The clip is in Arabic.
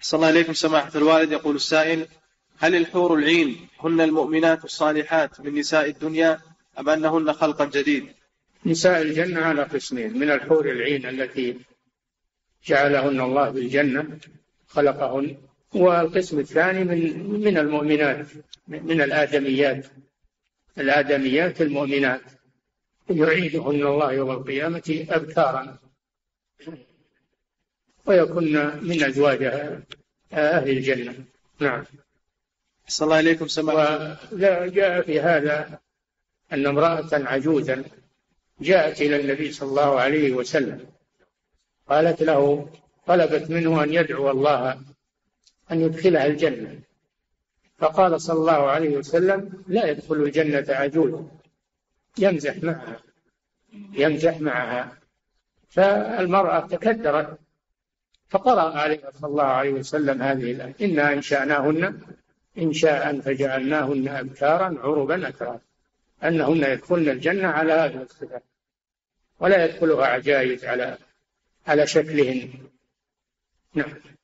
صلى الله عليكم سماحة الوالد. يقول السائل: هل الحور العين هن المؤمنات الصالحات من نساء الدنيا أم أنهن خلق جديد؟ نساء الجنة على قسمين: من الحور العين التي جعلهن الله بالجنة خلقهن، والقسم الثاني من المؤمنات، من الآدميات المؤمنات يعيدهن الله يوم القيامة أبكارا ويكن من أزواج أهل الجنة. نعم. صلى الله عليكم سماحة. وجاء في هذا أن امرأة عجوزا جاءت إلى النبي صلى الله عليه وسلم، قالت له، طلبت منه أن يدعو الله أن يدخلها الجنة، فقال صلى الله عليه وسلم: لا يدخل الجنة عجوز. يمزح معها. فالمرأة تكدرت، فقرأ عليه صلى الله عليه وسلم هذه الآية: إنا أنشأناهن إنشاء فجعلناهن أبكارا عربا أترابا، أنهن يدخلن الجنة على هذه الصفات ولا يدخلها عجائز على شكلهن. نعم.